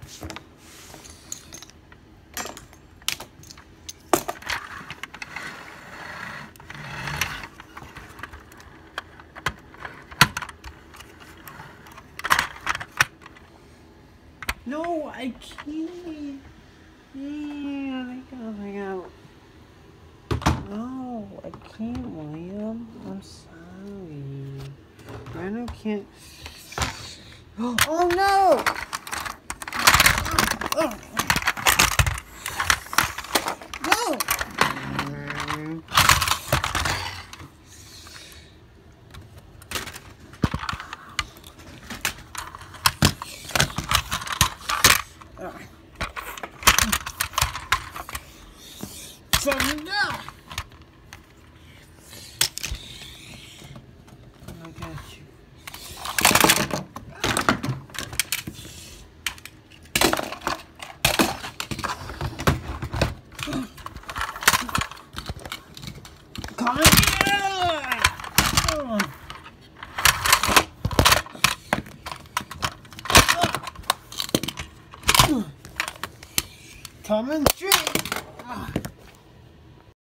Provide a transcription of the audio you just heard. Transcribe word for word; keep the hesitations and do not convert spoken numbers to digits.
No, I can't. Yeah, I got, I got. No, I can't, William. I'm sorry. Rhino can't. Oh no! No! Seven down. I got you. Come here! Coming straight.